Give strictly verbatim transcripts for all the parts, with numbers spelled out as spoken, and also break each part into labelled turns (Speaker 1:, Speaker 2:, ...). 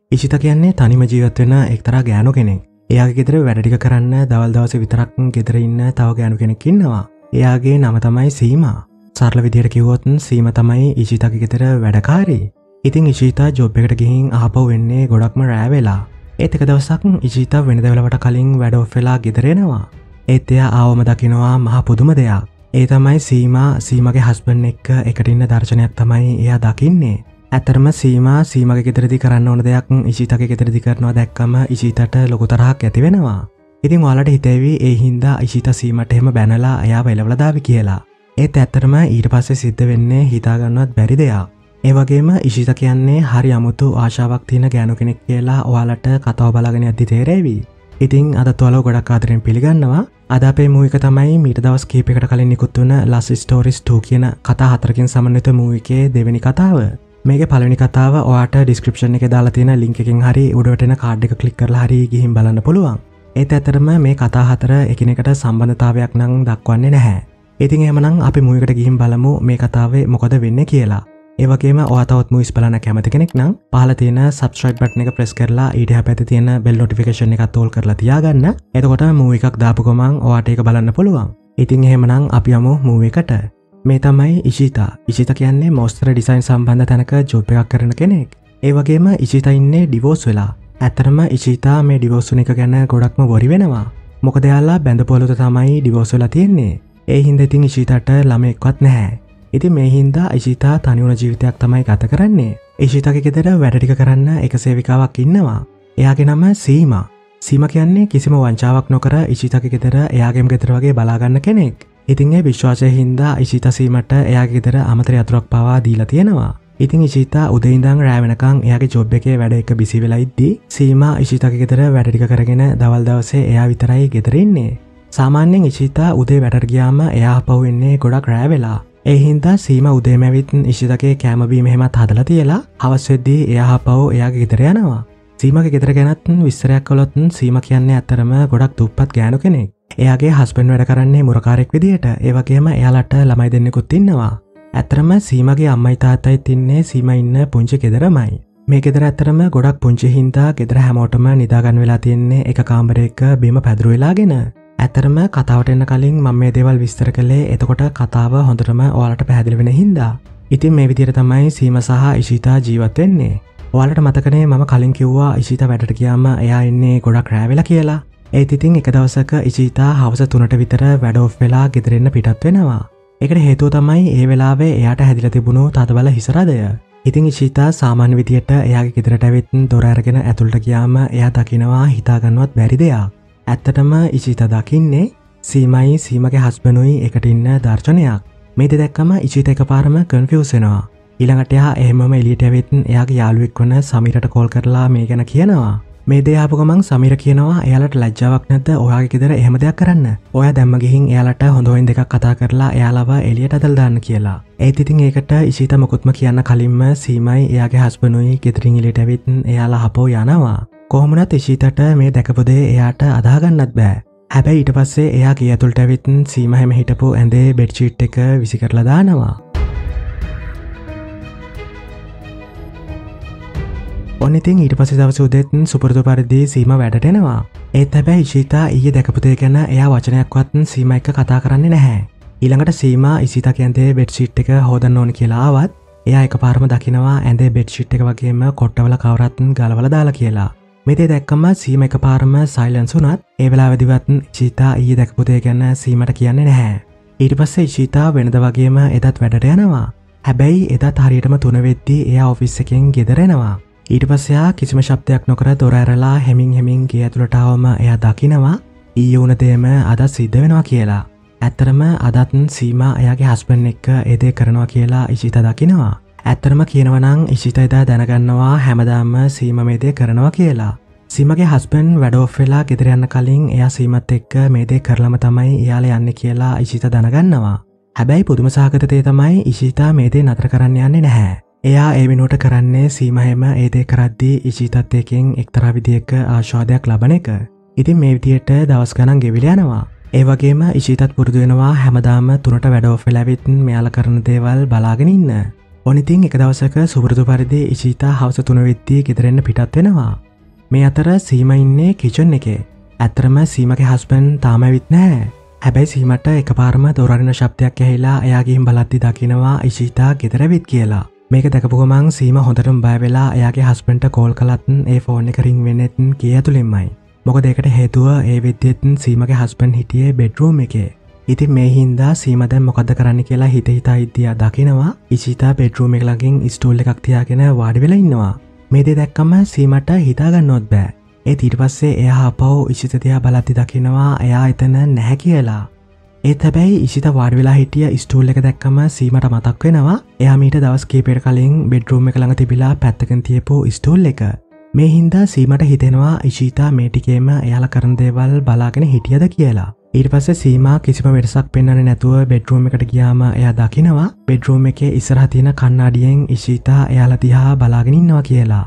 Speaker 1: ඉෂිතා කියන්නේ තනිම ජීවත් වෙන එක්තරා ගෑනු කෙනෙක්. එයාගේ ගෙදර වැඩ ටික කරන්න දවල් දවසේ විතරක් ගෙදර ඉන්න තව ගෑනු කෙනෙක් ඉන්නවා. එයාගේ නම තමයි සීමා. සරල විදියට කිව්වොත් සීමා තමයි ඉෂිතාගේ ගෙදර වැඩකාරී. ඉතින් ඉෂිතා ජොබ් එකට ගිහින් ආපහු වෙන්නේ ගොඩක්ම රෑ වෙලා. ඒත් එක දවසක් ඉෂිතා වෙනද වෙලාවට කලින් වැඩ ඔෆ් වෙලා ගෙදර එනවා. ඒත් එයා ආවම දකිනවා මහා පුදුම දෙයක්. ඒ තමයි සීමා සීමාගේ හස්බන්ඩ් එක්ක එකට ඉන්න දර්ශනයක් තමයි එයා දකින්නේ. ඇත්තරම සීමා සීමාගේ ගෙදරදී කරන්න ඕන දෙයක් ඉෂිතාගේ ගෙදරදී කරනවා දැක්කම ඉෂිතාට ලොකු තරහක් ඇති වෙනවා. ඉතින් ඔයාලට හිතේවි ඒ හින්දා ඉෂිතා සීමාට එහෙම බැනලා එයාව එලවලා දාවි කියලා. ඒත් ඇත්තරම ඊට පස්සේ සිද්ධ වෙන්නේ හිතා ගන්නවත් බැරි දෙයක්. ඒ වගේම ඉෂිතා කියන්නේ හරි අමුතු ආශාවක් තියෙන ගෑනු කෙනෙක් කියලා ඔයාලට කතාව බලාගෙන යද්දි තේරෙවි. ඉතින් අදත් ඔයාලව ගොඩක් ආදරෙන් පිළිගන්නවා. අද අපේ මූවි එක තමයි මීට දවස් කිහිපයකට කලින් නිකුත් වුණ Last Stories two කියන කතා හතරකින් සමන්විත මූවි එකේ දෙවෙනි කතාව. මේකේ පළවෙනි කතාව ඔයාට ඩිස්ක්‍රිප්ෂන් එකේ දාලා තියෙන ලින්ක් එකෙන් හරි උඩට එන කාඩ් එක ක්ලික් කරලා හරි ගිහින් බලන්න පුළුවන්. ඒත් ඇත්තටම මේ කතා හතර එකිනෙකට සම්බන්ධතාවයක් නම් දක්වන්නේ නැහැ. ඉතින් එහෙමනම් අපි මූවි එකට ගිහින් බලමු මේ කතාවේ මොකද වෙන්නේ කියලා. ඒ වගේම ඔයා තවත් මූවිස් බලන්න කැමති කෙනෙක් නම් පහළ තියෙන subscribe button එක press කරලා ඊට එහා පැත්තේ තියෙන bell notification එකත් all කරලා තියාගන්න. එතකොට මූවි එකක් දාපු ගමන් ඔයාට ඒක බලන්න පුළුවන්. ඉතින් එහෙමනම් අපි යමු මූවි එකට. මේ තමයි ඉෂිතා. ඉෂිතා කියන්නේ මොස්තර ඩිසයින් සම්බන්ධ තැනක ජොබ් එකක් කරන කෙනෙක්. ඒ වගේම ඉෂිතා ඉන්නේ ඩිවෝස් වෙලා. ඇත්තටම ඉෂිතා මේ ඩිවෝස් වෙන එක ගැන ගොඩක්ම වොරි වෙනවා. මොකද එයාලා බැඳපොලුත තමයි ඩිවෝස් වෙලා තියෙන්නේ. ඒ හින්දා ඉතින් ඉෂිතාට ළමෙක්වත් නැහැ. ඉතින් මේ හින්දා ඉෂිතා තනි වුණ ජීවිතයක් තමයි ගත කරන්නේ. ඉෂිතාගේ ගෙදර වැඩ ටික කරන්න එක සේවිකාවක් ඉන්නවා. එයාගේ නම සීමා. සීමා කියන්නේ කිසිම වංචාවක් නොකර ඉෂිතාගේ ගෙදර එයාගේම ගෙදර වගේ බලා ගන්න කෙනෙක්. ඉතින් ඒ විශ්වාසයෙන් හින්දා ඉෂිතා සීමාට එයාගේ ගෙදර අමතර යතුරක් පවා දීලා තියෙනවා. ඉතින් ඉෂිතා උදේ ඉඳන් රෑ වෙනකන් එයාගේ ජොබ් එකේ වැඩ එක බිසි වෙලා ඉද්දි සීමා ඉෂිතාගේ ගෙදර වැඩ ටික කරගෙන දවල් දවසේ එයා විතරයි ගෙදර ඉන්නේ. සාමාන්‍යයෙන් ඉෂිතා උදේ වැඩට ගියාම එයා ආපහු එන්නේ ගොඩක් රෑ වෙලා. ඒ හින්දා සීමා උදේම ඇවිත් ඉෂිතාගේ කෑම බීම එහෙමත් හදලා තියලා හවස් වෙද්දී එයා ආපහු එයාගේ ගෙදර යනවා. සීමාගේ ගෙදර ගැනත් විස්තරයක් කළොත් සීමා කියන්නේ ඇත්තරම ගොඩක් දුප්පත් ගෑනු කෙනෙක්. එයාගේ හස්බන්ඩ් වැඩ කරන්නේ මුරකාරයෙක් විදියට. ඒ වගේම එයාලට ළමයි දෙන්නෙකුත් ඉන්නවා. ඇත්තරම සීමාගේ අම්මයි තාත්තයිත් ඉන්නේ සීමා ඉන්න පුංචි ගෙදරමයි. මේ ගෙදර ඇත්තරම ගොඩක් පුංචි හින්දා ගෙදර හැමෝටම නිදා ගන්න වෙලා තියෙන්නේ එක කාමරයක බිම පැදුරු වෙලාගෙන. ඇත්තරම කතාවට එන්න කලින් මම මේ දේවල් විස්තර කළේ එතකොට කතාව හොඳටම ඔයාලට පැහැදිලි වෙන හින්දා. ඉතින් මේ විදියට තමයි සීමා සහ ඉෂිතා ජීවත් වෙන්නේ. ඔයාලට මතකනේ මම කලින් කිව්වා ඉෂිතා වැඩට ගියාම එයා ඉන්නේ ගොඩක් රෑ වෙලා කියලා. ඒත් ඉතින් එක දවසක ඉෂිතා හවස තුනට විතර වැඩ ඔෆ් වෙලා ගෙදර එන්න පිටත් වෙනවා. ඒකට හේතුව තමයි ඒ වෙලාවේ එයාට හැදිලා තිබුණු තදබල හිසරදය. ඉතින් ඉෂිතා සාමාන්‍ය විදියට එයාගේ ගෙදරට ඇවිත් දොර අරගෙන ඇතුළට ගියාම එයා දකිනවා හිතා ගන්නවත් බැරි දෙයක්. ඇත්තටම ඉෂිතා දකින්නේ සීමයි සීමාගේ හස්බන්ඩ්ුයි එකට ඉන්න දර්ශනයක්. මේ දෙක දැක්කම ඉෂිතා එකපාරම කන්ෆියුස් වෙනවා. ඊළඟට එයා එහෙමම එළියට ඇවිත් එයාගේ යාළුවෙක් වන සමීරට කෝල් කරලා මේ ගැන කියනවා. මේ දේ ආපු ගමන් සමීර කියනවා එයාලට ලැජ්ජාවක් නැද්ද ඔයාගේ ගෙදර එහෙම දෙයක් කරන්න. ඔයා දැම්ම ගිහින් එයාලට හොඳ හොයින් දෙකක් කතා කරලා එයාලව එළියට ඇදලා දාන්න කියලා. ඒත් ඉතින් ඒකට ඉෂිතා මොකුත්ම කියන්න කලින්ම සීමයි එයාගේ හස්බන්ඩ්ුයි ගෙදරින් එළියට ඇවිත් එයාලා හපෝ යනවා. කොහොම වුණත් ඉෂිතාට මේ දැකපු දේ එයාට අදා ගන්නත් බෑ. හැබැයි ඊට පස්සේ එයා ගේ ඇතුළට ඇවිත් සීමා හැම හිටපු ඇඳේ බෙඩ් ෂීට් එක විසි කරලා දානවා. ඔන්න ඉතින් ඊට පස්සේ දවසේ උදේත් සුපුරුදු පරිදි සීමා වැඩට එනවා. ඒත් හැබැයි ඉෂිතා ඊයේ දැකපු දේ ගැන එයා වචනයක්වත් සීමා එක්ක කතා කරන්නේ නැහැ. ඊළඟට සීමා ඉෂිතාගේ ඇඳේ බෙඩ් ෂීට් එක හොදන්න ඕන කියලා ආවත් එයා එකපාරම දකිනවා ඇඳේ බෙඩ් ෂීට් එක වගේම කොට්ටවල කවරත් ගලවලා දාලා කියලා. මේ දේ දැක්කම සීමා එකපාරම සයිලන්ස් වුණත් ඒ වෙලාවෙදිවත් ඉෂිතා ඊයේ දැකපු දේ ගැන සීමාට කියන්නේ නැහැ. ඊට පස්සේ ඉෂිතා වෙනද වගේම එදත් වැඩට යනවා. හැබැයි එදත් හරියටම තුන වෙද්දී එයා ඔෆිස් එකෙන් ගෙදර එනවා. ඊට පස්සේ ආ කිසිම ශබ්දයක් නොකර දොර ඇරලා හැමින් හැමින් ගේ ඇතුළට ආවම එයා දකිනවා ඊයේ වුණ දේම අද සිද්ධ වෙනවා කියලා. ඇත්තරම අදත් සීමා එයාගේ හස්බන්ඩ් එක්ක ඒ දේ කරනවා කියලා ඉෂිතා දකිනවා. ඇත්තරම කියනවා නම් ඉෂිතා එදා දැනගන්නවා හැමදාම සීමා මේ දේ කරනවා කියලා. සීමාගේ හස්බන්ඩ් වැඩ ඔෆ් වෙලා ගෙදර යන්න කලින් එයා සීමාත් එක්ක මේ දේ කරලම තමයි එයාලා යන්නේ කියලා ඉෂිතා දැනගන්නවා. හැබැයි පුදුම සහගත දේ තමයි ඉෂිතා මේ දේ නතර කරන්න යන්නේ නැහැ. එයා ඒ වෙනුවට කරන්නේ සීමා හැම ඒ දේ කරද්දී ඉෂිතාත් එක්කෙන් එක්තරා විදියක ආශාදයක් ලබන එක. ඉතින් මේ විදියට දවස් ගණන් ගෙවිලා යනවා. ඒ වගේම ඉෂිතාත් පුරුදු වෙනවා හැමදාම තුනට වැඩ ඔෆ් වෙලා ඇවිත් මෙයාලා කරන දේවල් බලාගෙන ඉන්න. ඔනිතින් එක දවසක සුපුරුදු පරිදි ඉෂිතා හවස තුන වෙද්දී ගෙදරෙන්න පිටත් වෙනවා. මේ අතර සීම ඉන්නේ කිචන් එකේ. ඇත්තරම සීමගේ හස්බන්ඩ් තාම ඇවිත් නැහැ. හැබැයි සීමට එකපාරම දොර අරින ශබ්දයක් ඇහිලා එයා ගිහින් බලද්දි දකිනවා ඉෂිතා ගෙදර ඇවිත් කියලා. මේක දැකපු ගමන් සීම හොඳටම බය වෙලා එයාගේ හස්බන්ඩ්ට කෝල් කළත් ඒ ෆෝන් එක රින් වෙන්නෙත් කී ඇතුළෙන්මයි. මොකද ඒකට හේතුව ඒ වෙද්දිත් සීමගේ හස්බන්ඩ් හිටියේ බෙඩ්රූම් එකේ. ඉතින් මේ හින්දා සීම දැන් මොකද්ද කරන්න කියලා හිත හිතා ඉද්දියා දකිනවා ඉෂිතා බෙඩ්රූම් එක ළඟින් ස්ටූල් එකක් තියාගෙන වාඩි වෙලා ඉන්නවා. මේ දේ දැක්කම සීමට හිතා ගන්නවත් බෑ. ඒත් ඊට පස්සේ එයා ආපහු ඉෂිතා දිහා බලද්දි දකිනවා එයා එතන නැහැ කියලා. ඒත් හැබැයි ඉෂිතා වාඩි වෙලා හිටිය ස්ටූල් එක දැක්කම සීමට මතක් වෙනවා එයා මීට දවස් කීපයකට කලින් බෙඩ්රූම් එක ළඟ තිබිලා පැත්තකින් තියපු ස්ටූල් එක. මේ හින්දා සීමට හිතෙනවා ඉෂිතා මේ ටිකේම එයාලා කරන දේවල් බලාගෙන හිටියද කියලා. ඊට පස්සේ සීමා කිසිම වෙනසක් පෙන්වන්නේ නැතුව බෙඩ්රූම් එකට ගියාම එයා දකිනවා බෙඩ්රූම් එකේ ඉස්සරහ තියෙන කණ්ණාඩියෙන් ඉෂිතා එයාලා දිහා බලාගෙන ඉන්නවා කියලා.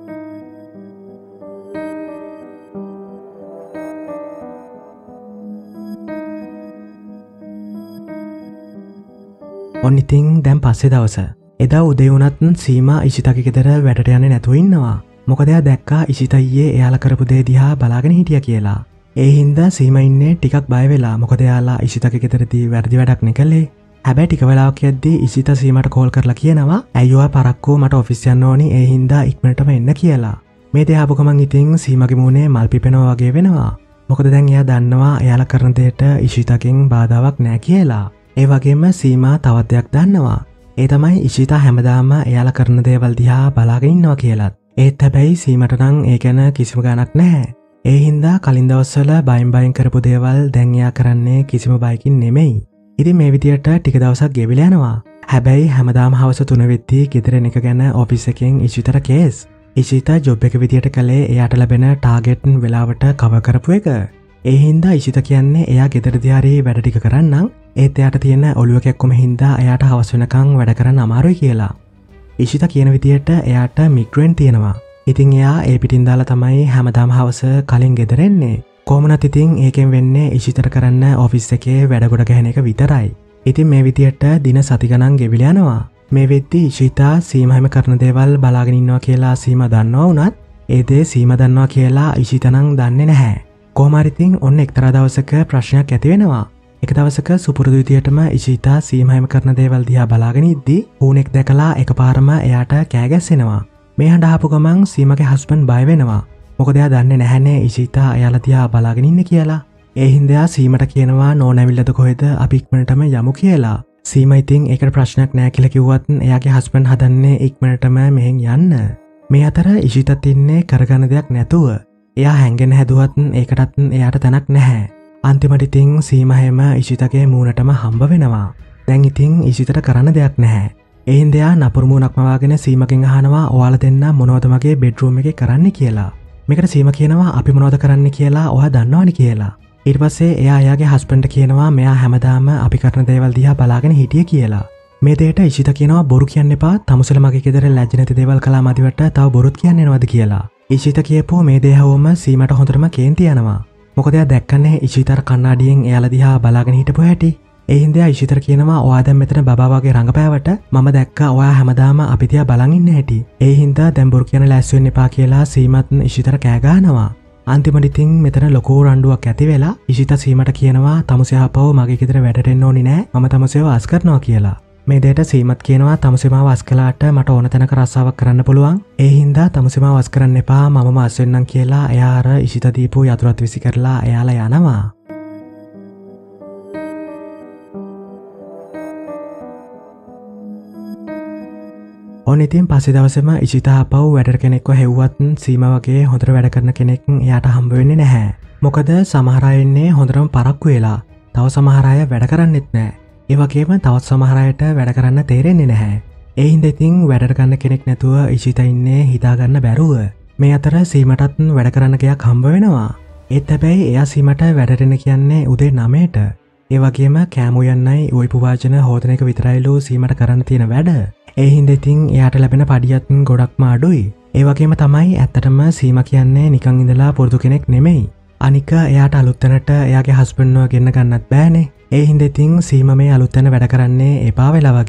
Speaker 1: ඔන්න ඉතින් දැන් පස්සේ දවස. එදා උදේ වුණත් සීමා ඉෂිතාගේ ගෙදර වැඩට යන්නේ නැතුව ඉන්නවා. මොකද එයා දැක්කා ඉෂිතා ඊයේ එයාලා කරපු දේ දිහා බලාගෙන හිටියා කියලා. ඒ හින්දා සීම ඉන්නේ ටිකක් බය වෙලා. මොකද එයාලා ඉෂිතාගේ ගෙදරදී වැරදි වැඩක් නේ කළේ. හැබැයි ටික වෙලාවක් යද්දී ඉෂිතා සීමට කෝල් කරලා කියනවා "ඇයි ඔයා පරක්කු මට ඔෆිස් යන්න ඕනි ඒ හින්දා ඉක්මනටම එන්න" කියලා. මේ දේ ආපු ගමන් ඉතින් සීමගේ මූණේ මල් පිපෙනවා වගේ වෙනවා. මොකද දැන් එයා දන්නවා එයාලා කරන දෙයට ඉෂිතාගෙන් බාධාවක් නැහැ කියලා. ඒ වගේම සීමා තවත් දෙයක් දන්නවා. ඒ තමයි ඉෂිතා හැමදාම එයාලා කරන දේවල් දිහා බලාගෙන ඉන්නවා කියලත්. ඒත් හැබැයි සීමට නම් ඒ ගැන කිසිම ගාණක් නැහැ. ඒ හින්දා කලින් දවස්වල බයෙන් බයෙන් කරපු දේවල් දැන් එයා කරන්නේ කිසිම බයකින් නෙමෙයි. ඉතින් මේ විදියට ටික දවසක් ගෙවිලා යනවා. හැබැයි හැමදාම හවස තුන වෙද්දී ගෙදර එන එක ගැන ඔෆිස් එකෙන් ඉෂිතට කේස්. ඉෂිතා ජොබ් එක විදියට කළේ එයාට ලැබෙන ටාගට් වෙලාවට කවර් කරපු එක. ඒ හින්දා ඉෂිතා කියන්නේ එයා ගෙදරදී හරි වැඩ ටික කරන්නම් ඒත් එයාට තියෙන ඔළුව කැක්කුම හින්දා එයාට හවස වෙනකන් වැඩ කරන්න අමාරුයි කියලා. ඉෂිතා කියන විදියට එයාට මිග්‍රේන් තියෙනවා. ඉතින් එයා ඒ පිටින් දාලා තමයි හැමදාම හවස කලින් ගෙදර එන්නේ. කොහොමනත් ඉතින් ඒකෙන් වෙන්නේ ඉෂිතට කරන්න ඔෆිස් එකේ වැඩ ගොඩ ගහන එක විතරයි. ඉතින් මේ විදියට දින සති ගණන් ගෙවිලා යනවා. මේ වෙද්දී ඉෂිතා සීම හැම කරන දේවල් බලාගෙන ඉන්නවා කියලා සීම දන්නවා වුණත් ඒ දේ සීම දන්නවා කියලා ඉෂිතා නම් දන්නේ නැහැ. කොහොම හරි ඉතින් ඔන්න එක්තරා දවසක ප්‍රශ්නයක් ඇති වෙනවා. එක දවසක සුපුරුදු විදියටම ඉෂිතා සීම හැම කරන දේවල් දිහා බලාගෙන ඉද්දී ඌනෙක් දැකලා එකපාරම එයාට කෑ ගැස්සෙනවා. මේ හඬ අහපු ගමන් සීමගේ හස්බන්ඩ් බය වෙනවා. මොකද එයා දන්නේ නැහැනේ ඉෂිතා එයාලා දිහා බලාගෙන ඉන්නේ කියලා. ඒ හින්දා සීමට කියනවා නෝනැවිල්ලද කොහෙද අපි ඉක්මනටම යමු කියලා. සීම ඉතින් ඒකට ප්‍රශ්නයක් නැහැ කියලා කිව්වත් එයාගේ හස්බන්ඩ් හදන්නේ ඉක්මනටම මෙහෙන් යන්න. මේ අතර ඉෂිතත් ඉන්නේ කරගන්න දෙයක් නැතුව. එයා හැංගෙන හැදුවත් ඒකටත් එයාට තැනක් නැහැ. අන්තිමට ඉතින් සීම හැම ඉෂිතගේ මූණටම හම්බ වෙනවා. දැන් ඉතින් ඉෂිතට කරන්න දෙයක් නැහැ. ඒ හින්දා එයා නපුරු මූණක්ම වාගෙන සීමගෙන් අහනවා ඔයාලා දෙන්න මොනවද මගේ බෙඩ්රූම් එකේ කරන්න කියලා. මේකට සීම කියනවා අපි මොනවද කරන්න කියලා ඔයා දන්නවනේ කියලා. ඊට පස්සේ එයා එයාගේ හස්බන්ඩ්ට කියනවා මෙයා හැමදාම අපි කරන දේවල් දිහා බලාගෙන හිටියේ කියලා. මේ දෙයට ඉෂිතා කියනවා බොරු කියන්න එපා. තමුසල මගේ ගෙදර ලැජ්ජ නැති දේවල් කළා මදිවට තව බොරුත් කියන්නේ නේද කියලා. ඉෂිතා කියපුව මේ දේ හවුවම සීමට හොඳටම කේන්ති යනවා. මොකද එයා දැක්කන්නේ ඉෂිතාර කණ්ණාඩියෙන් එයාලා දිහා බලාගෙන හිටපු හැටි. ඒ හින්දා ඉෂිතර කියනවා ඔයා දැන් මෙතන බබා වගේ රඟපෑවට මම දැක්කා ඔයා හැමදාම අපි දිහා බලන් ඉන්න හැටි. ඒ හින්දා දැන් බොරු කියන ලෑස්ති වෙන්න එපා කියලා සීමත් ඉෂිතර කෑ ගහනවා. අන්තිමට ඉතින් මෙතන ලොකු රණ්ඩුවක් ඇති වෙලා ඉෂිතා සීමට කියනවා තමුසේ ආපහු මගේ ගෙදර වැඩට එන්න ඕනි නෑ මම තමුසේව අස් කරනවා කියලා. මේ දෙයට සීමත් කියනවා තමුසේ මාව අස් කළාට මට ඕන තැනක රස්සාවක් කරන්න පුළුවන්. ඒ හින්දා තමුසේ මාව අස් කරන්න එපා මමම අස් වෙන්නම් කියලා එයා අර ඉෂිතා දීපු යතුරත් විසි කරලා එයාලා යනවා. ඔන්න ඉතින් පස්සේ දවසේම ඉෂිතා ආපහු වැඩට කෙනෙක්ව හෙව්වත් සීම වගේ හොඳට වැඩ කරන කෙනෙක් එයාට හම්බ වෙන්නේ නැහැ. මොකද සමහර අය ඉන්නේ හොඳටම පරක්කු වෙලා. තව සමහර අය වැඩ කරන්නෙත් නැහැ. ඒ වගේම තවත් සමහර අයට වැඩ කරන්න තේරෙන්නේ නැහැ. ඒ හින්දා ඉතින් වැඩට ගන්න කෙනෙක් නැතුව ඉෂිතා ඉන්නේ හිතා ගන්න බැරුව. මේ අතර සීමටත් වැඩ කරන්න ගයක් හම්බ වෙනවා. ඒත් හැබැයි එයා සීමට වැඩට එන්න කියන්නේ උදේ නවයට. ඒ වගේම කෑම උයන්නයි උයිපු වාචන හොදන එක විතරයිලු සීමට කරන්න තියෙන වැඩ. ඒ හින්දා ඉතින් එයාට ලැබෙන පඩියත් ගොඩක්ම අඩුයි. ඒ වගේම තමයි ඇත්තටම සීම කියන්නේ නිකන් ඉඳලා පුරුදු කෙනෙක් නෙමෙයි. අනික එයාට අලුත් තැනට එයාගේ හස්බන්ඩ්ව ගෙන්න ගන්නත් බෑනේ. ඒ හින්දා ඉතින් සීම මේ අලුත් තැන වැඩ කරන්නේ එපා වෙලා වගේ.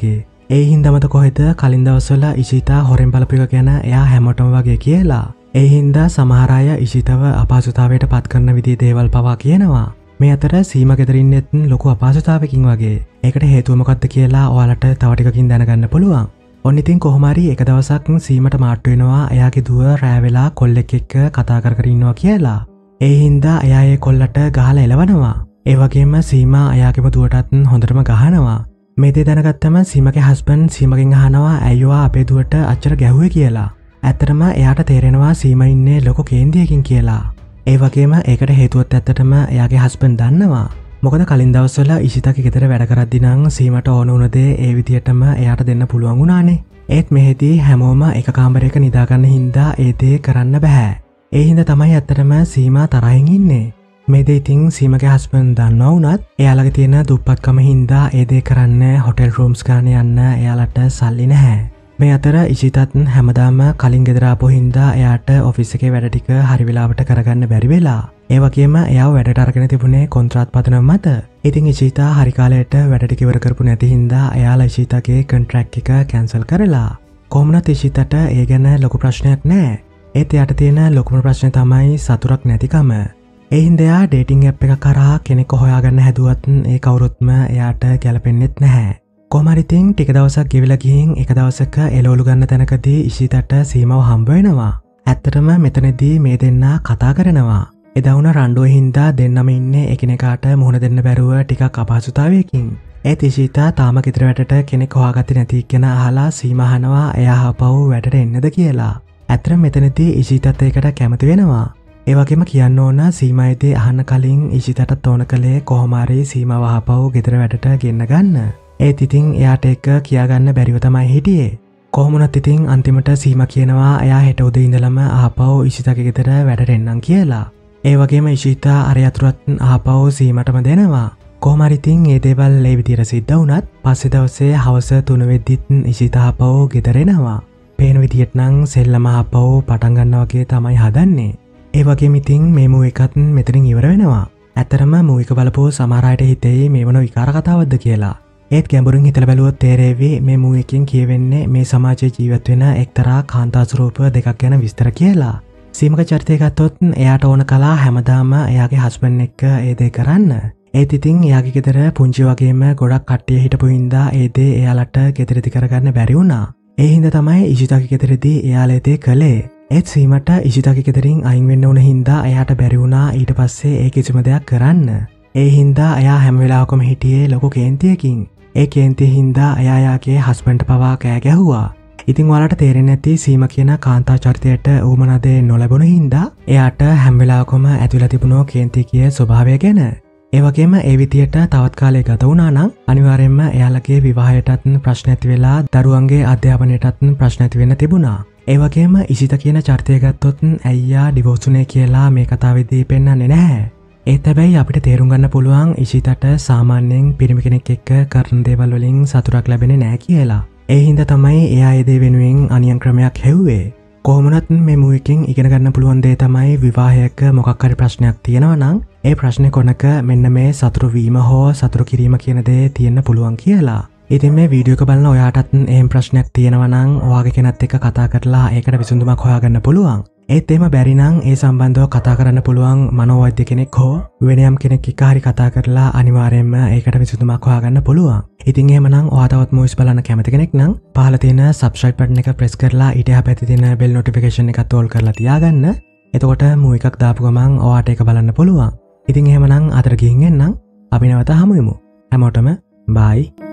Speaker 1: ඒ හින්දමත කොහෙද කලින් දවස්වල ඉෂිතා හොරෙන් බලපු එක ගැන එයා හැමෝටම වගේ කියලා. ඒ හින්දා සමහර අය ඉෂිතව අපහසුතාවයට පත් කරන විදිහේ දේවල් පවා කියනවා. මේ අතර සීමා ගෙදර ඉන්නෙත් ලොකු අපහසුතාවයකින් වගේ. ඒකට හේතුව මොකක්ද කියලා ඔයාලට තව ටිකකින් දැනගන්න පුළුවන්. ඔන්න ඉතින් කොහොම හරි එක දවසක් සීමට මාට්ටු වෙනවා එයාගේ දුව රෑ වෙලා කොල්ලෙක් එක්ක කතා කර කර ඉන්නවා කියලා. ඒ හින්දා එයා ඒ කොල්ලට ගහලා එලවනවා. ඒ වගේම සීමා එයාගේම දුවටත් හොඳටම ගහනවා. මේ දේ දැනගත්තම සීමගේ හස්බන්ඩ් සීමගෙන් අහනවා ඇයිවා අපේ දුවට අච්චර ගැහුවේ කියලා. ඇත්තටම එයාට තේරෙනවා සීමා ඉන්නේ ලොකු කේන්තියකින් කියලා. ඒ වගේම ඒකට හේතුවත් ඇත්තටම එයාගේ හස්බන්ඩ් දන්නවා. මොකද කලින් දවස්වල ඉෂිතාගේ ගෙදර වැඩ කරද්දී නම් සීමට ඕන වුණ දේ ඒ විදියටම එයාට දෙන්න පුළුවන් වුණානේ. ඒත් මෙහෙදී හැමෝම එක කාමරයක නිදාගන්න හින්දා ඒ දේ කරන්න බෑ. ඒ හින්දා තමයි ඇත්තටම සීමා තරහින් ඉන්නේ. මේ දේ ඉතින් සීමගේ හස්බන්ඩ් දන්නවා වුණත් එයාලගේ තියෙන දුප්පත්කම හින්දා ඒ දේ කරන්න හොටෙල් රූම්ස් ගන්න යන්න එයාලට සල්ලි නැහැ. මේ අතර ඉෂිතත් හැමදාම කලින් ගෙදර ආපු හින්දා එයාට ඔෆිස් එකේ වැඩ ටික හරි වෙලාවට කරගන්න බැරි වෙලා. ඒ වගේම එයාව වැඩට අරගෙන තිබුණේ කොන්ත්‍රාත් පදනම මත. ඉතින් ඉෂිතා හරි කාලයට වැඩ ටික ඉවර කරපු නැති හින්දා එයාලා ඉෂිතාගේ කොන්ට්‍රැක්ට් එක කැන්සල් කරලා. කොහොමනත් ඉෂිතට ඒ ගැන ලොකු ප්‍රශ්නයක් නැහැ. ඒත් එයාට තියෙන ලොකුම ප්‍රශ්නේ තමයි සතුටක් නැතිකම. ඒ හින්දා ඩේටිං ඇප් එකක් කරා කෙනෙක් හොයාගන්න හැදුවත් ඒ කවුරුත්ම එයාට ගැලපෙන්නෙත් නැහැ. කොහොම හරි ඉතින් ටික දවසක් ගෙවිලා ගිහින් එක දවසක එළවලු ගන්න තැනකදී ඉෂිතට සීමාව හම්බ වෙනවා. ඇත්තටම මෙතනදී මේ දෙන්නා කතා කරනවා. එදා වුණ රණ්ඩුව හින්දා දෙන්නම ඉන්නේ එකිනෙකාට මුහුණ දෙන්න බැරුව ටිකක් අපහසුතාවයකින්. ඒත් ඉෂිතා තාම ගෙදර වැඩට කෙනෙක් හොයාගත්තේ නැති කෙනා අහලා සීමා අහනවා එයා ආපහු වැඩට එන්නද කියලා. ඇත්තටම මෙතනදී ඉෂිතත් ඒකට කැමති වෙනවා. ඒ වගේම කියන්න ඕන සීමායිදී අහන්න කලින් ඉෂිතට තෝන කළේ කොහොම හරි සීමාව ආපහු ගෙදර වැඩට ගෙන්න ගන්න. ඒත් ඉතින් එයාට එක කියාගන්න බැරිව තමයි හිටියේ. කොහොමුණත් ඉතින් අන්තිමට සීමා කියනවා එයා හෙට උදේ ඉඳලම ආපහු ඉෂිතාගේ ගෙදර වැඩට එන්නම් කියලා. ඒ වගේම ඉෂිතා අර යතුරුත් ආපහු සීමටම දෙනවා. කොහොම හරි ඉතින් මේ දේවල් ඒ විදිහට සිද්ධ වුණත් පස්සේ දවසේ හවස තුන වෙද්දිත් ඉෂිතා ආපහු ගෙදර එනවා. පේන විදිහට නම් සෙල්ලම ආපහු පටන් ගන්නවා වගේ තමයි හදන්නේ. ඒ වගේම ඉතින් මේ මූවි එකත් මෙතනින් ඉවර වෙනවා. ඇත්තරම මූවි එක බලපුව සමහර අයට හිතේ මේ මොන විකාර කතාවක්ද කියලා. ඒත් ගැඹුරින් හිතලා බැලුවොත් තේරෙවි මේ මූවි එකෙන් කියවෙන්නේ මේ සමාජයේ ජීවත් වෙන එක්තරා කාන්තා ස්වරූප දෙකක් ගැන විස්තර කියලා. සීමක චරිතය ගත්තොත් එයාට ඕන කලා හැමදාම එයාගේ හස්බන්ඩ් එක්ක ඒ දේ කරන්න. ඒත් ඉතින් එයාගේ ගෙදර පුංචි වගේම ගොඩක් කට්ටිය හිටපු හින්දා ඒ දේ එයාලට ගෙදරදි කරගන්න බැරි වුණා. ඒ හින්දා තමයි ඉෂිතාගේ ගෙදරදී එයාලා ඒ දේ කළේ. ඒත් සීමට ඉෂිතාගේ ගෙදරින් අයින් වෙන්න උන හින්දා එයාට බැරි වුණා ඊට පස්සේ ඒ කිසිම දෙයක් කරන්න. ඒ හින්දා එයා හැම වෙලාවකම හිටියේ ලොකු කේන්තියකින්. ඒ කේන්තිය හින්දා එයා යාගේ හස්බන්ඩ් පවා කෑ ගැහුවා. ඉතින් ඔයාලට තේරෙන්නේ නැති සීමා කියන කාන්තා චරිතයට ඌමනද නොලැබුණ හින්දා එයාට හැම වෙලාවකම ඇතුළත තිබුණෝ කේන්තිකයේ ස්වභාවය ගැන. ඒ වගේම ඒ විදියට තවත් කාලයක් ගත වුණා නම් අනිවාර්යයෙන්ම එයාලගේ විවාහයටත් ප්‍රශ්න ඇති වෙලා දරුවන්ගේ අධ්‍යාපනයටත් ප්‍රශ්න ඇති වෙන්න තිබුණා. ඒ වගේම ඉෂිතා කියන චරිතය ගත්තොත් ඇයියා ඩිවෝස් වුණේ කියලා මේ කතාවේදී පෙන්වන්නේ නැහැ. ඒත් හැබැයි අපිට තේරුම් ගන්න පුළුවන් ඉෂිතට සාමාන්‍යයෙන් පිරිමි කෙනෙක් එක්ක කරන දේවල් වලින් සතුටක් ලැබෙන්නේ නැහැ කියලා. ඒ හින්දා තමයි එයා ඒ දේ වෙනුවෙන් අනියම් ක්‍රමයක් හැව්වේ. කොහොමුණත් මේ මූවි එකෙන් ඉගෙන ගන්න පුළුවන් දේ තමයි විවාහයක මොකක් හරි ප්‍රශ්නයක් තියෙනවා නම් ඒ ප්‍රශ්නේ කොනක මෙන්න මේ සතුරු වීම හෝ සතුරු කිරීම කියන දේ තියෙන්න පුළුවන් කියලා. ඉතින් මේ වීඩියෝ එක බලන ඔයාටත් එහෙම ප්‍රශ්නයක් තියෙනවා නම් ඔයාගේ කෙනත් එක්ක කතා කරලා ඒකට විසඳුමක් හොයාගන්න පුළුවන්. ඒත් එහෙම බැරි නම් ඒ සම්බන්ධව කතා කරන්න පුළුවන් මනෝවෛද්‍ය කෙනෙක් හෝ වෙන යම් කෙනෙක් එක්ක හරි කතා කරලා අනිවාර්යයෙන්ම ඒකට විසඳුමක් හොයාගන්න පුළුවන්. ඉතින් එහෙමනම් ඔයා තවත් මූවිස් බලන්න කැමති කෙනෙක් නම් පහළ තියෙන subscribe button එක press කරලා ඊට එහා පැත්තේ තියෙන bell notification එකත් all කරලා තියාගන්න. එතකොට මූවි එකක් දාපු ගමන් ඔයාට ඒක බලන්න පුළුවන්. ඉතින් එහෙමනම් අතර ගිහින් එන්නම් අපි නැවත හමු වෙමු. හැමෝටම bye.